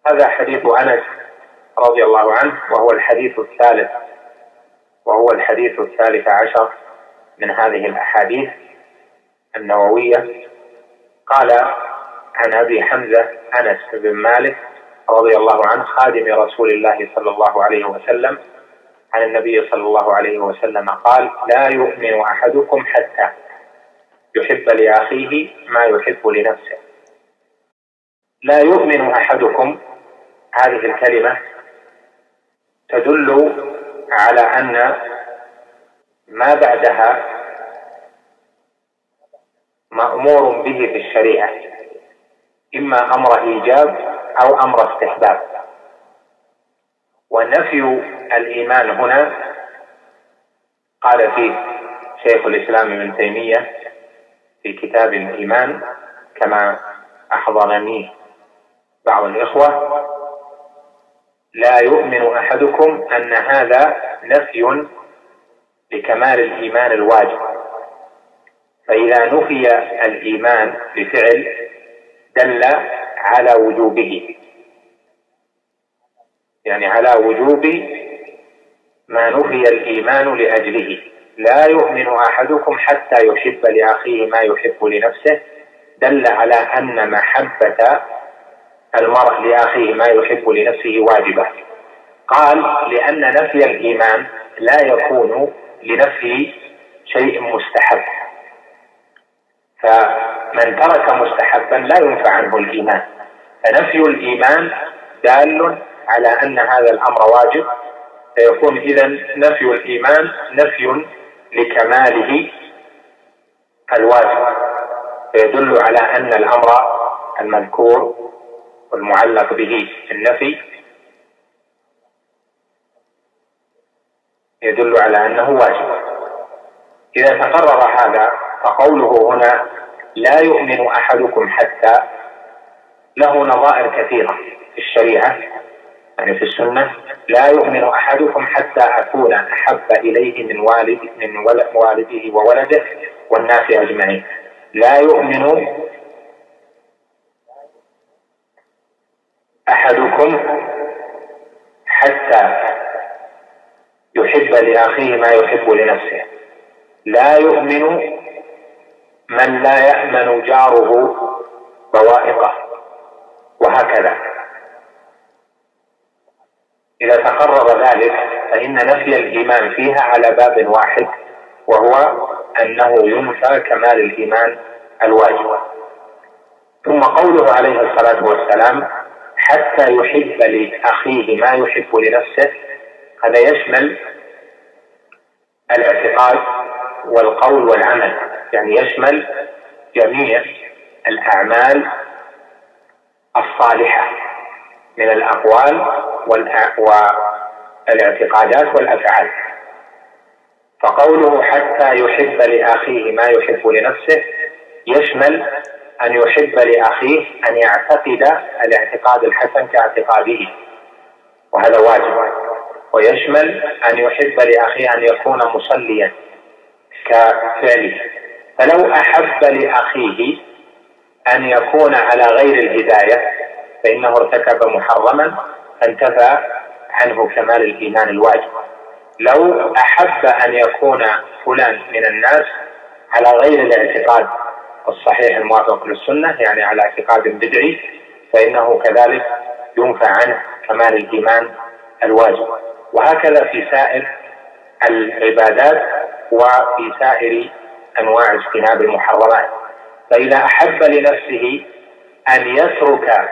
هذا حديث أنس رضي الله عنه، وهو الحديث الثالث عشر من هذه الأحاديث النووية. قال عن أبي حمزة أنس بن مالك رضي الله عنه خادم رسول الله صلى الله عليه وسلم عن النبي صلى الله عليه وسلم قال: لا يؤمن أحدكم حتى يحب لأخيه ما يحب لنفسه. لا يؤمن أحدكم، هذه الكلمة تدل على أن ما بعدها مأمور به في الشريعة، إما أمر إيجاب أو أمر استحباب. ونفي الإيمان هنا قال فيه شيخ الإسلام ابن تيمية في كتاب الإيمان كما أحضرني بعض الإخوة: لا يؤمن أحدكم، أن هذا نفي لكمال الإيمان الواجب. فإذا نفي الإيمان بفعل دل على وجوبه، يعني على وجوب ما نفي الإيمان لأجله. لا يؤمن أحدكم حتى يحب لأخيه ما يحب لنفسه، دل على أن محبة المرء لأخيه ما يحب لنفسه واجبة. قال: لأن نفي الإيمان لا يكون لنفي شيء مستحب، فمن ترك مستحبا لا ينفع عنه الإيمان، فنفي الإيمان دال على أن هذا الأمر واجب، فيكون إذن نفي الإيمان نفي لكماله الواجب، فيدل على أن الأمر المذكور والمعلق به النفي يدل على أنه واجب. إذا تقرر هذا فقوله هنا لا يؤمن أحدكم حتى له نظائر كثيرة في الشريعة، يعني في السنة: لا يؤمن أحدكم حتى أكون أحب إليه من والده وولده والناس أجمعين. لا يؤمن أحدكم حتى يحب لأخيه ما يحب لنفسه. لا يؤمن من لا يأمن جاره بوائقه، وهكذا. إذا تقرر ذلك فإن نفي الإيمان فيها على باب واحد، وهو أنه ينفى كمال الإيمان الواجب. ثم قوله عليه الصلاة والسلام: حتى يحب لأخيه ما يحب لنفسه، هذا يشمل الاعتقاد والقول والعمل، يعني يشمل جميع الأعمال الصالحة من الأقوال والاعتقادات والأفعال. فقوله حتى يحب لأخيه ما يحب لنفسه يشمل أن يحب لأخيه أن يعتقد الاعتقاد الحسن كاعتقاده، وهذا واجب. ويشمل أن يحب لأخيه أن يكون مصليا كفعله. فلو أحب لأخيه أن يكون على غير الهداية فإنه ارتكب محرما، فانتفى عنه كمال الإيمان الواجب. لو أحب أن يكون فلان من الناس على غير الاعتقاد الصحيح الموافق للسنة، يعني على اعتقاد بدعي، فإنه كذلك ينفى عنه كمال الإيمان الواجب. وهكذا في سائر العبادات وفي سائر أنواع اجتناب المحرمات. فإذا أحب لنفسه أن يترك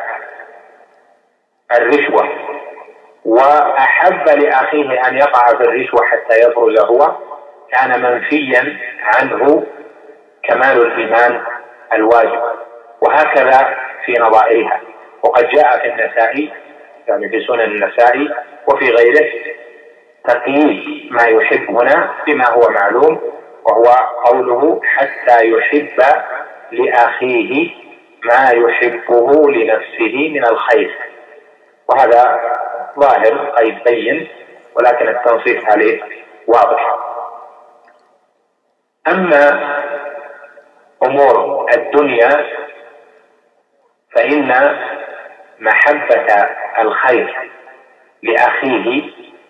الرشوة وأحب لأخيه أن يقع في الرشوة حتى يخرج هو، كان منفيا عنه كمال الإيمان الواجب. وهكذا في نظائرها. وقد جاء في النسائي، يعني في سنن النسائي وفي غيره، تقييد ما يحب هنا بما هو معلوم، وهو قوله حتى يحب لأخيه ما يحبه لنفسه من الخير. وهذا ظاهر قيد بين، ولكن التنصيص عليه واضح. أما أمور الدنيا فإن محبة الخير لأخيه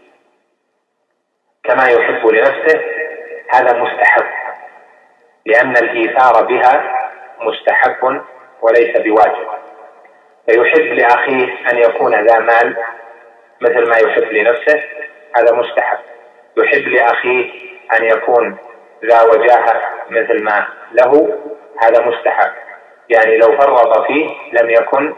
كما يحب لنفسه هذا مستحب، لأن الإيثار بها مستحب وليس بواجب. فيحب لأخيه أن يكون ذا مال مثل ما يحب لنفسه، هذا مستحب. يحب لأخيه أن يكون ذا وجاهة مثل ما له، هذا مستحب. يعني لو فرط فيه لم يكن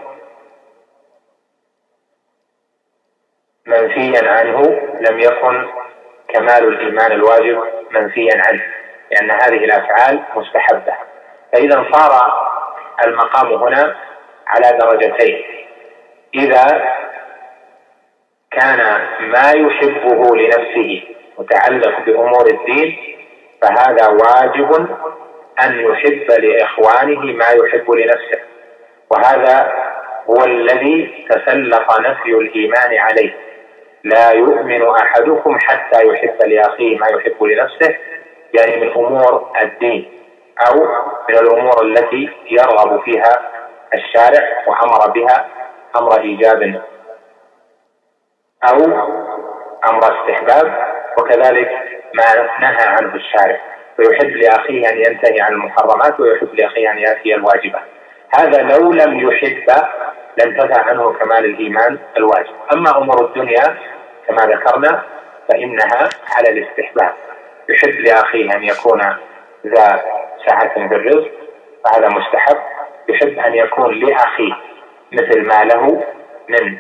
منفيا عنه، لم يكن كمال الإيمان الواجب منفيا عنه، لأن هذه الأفعال مستحبة. فإذا صار المقام هنا على درجتين: إذا كان ما يحبه لنفسه متعلق بأمور الدين فهذا واجب أن يحب لإخوانه ما يحب لنفسه، وهذا هو الذي تسلط نفي الإيمان عليه: لا يؤمن أحدكم حتى يحب لأخيه ما يحب لنفسه، يعني من أمور الدين أو من الأمور التي يرغب فيها الشارع وأمر بها أمر إيجاب أو أمر استحباب، وكذلك ما نهى عنه الشارع. فيحب لأخيه أن ينتهي عن المحرمات ويحب لأخيه أن يأتي الواجبات. هذا لو لم يحب لانتفى عنه كمال الإيمان الواجب. أما أمور الدنيا كما ذكرنا فإنها على الاستحباب. يحب لأخيه أن يكون ذا سعة في الرزق فهذا مستحب. يحب أن يكون لأخيه مثل ما له من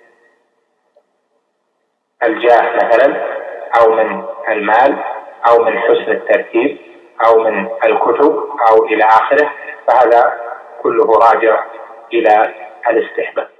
الجاه مثلا، أو من المال، أو من حسن الترتيب، أو من الكتب، أو إلى آخره، فهذا كله راجع إلى الاستحباب.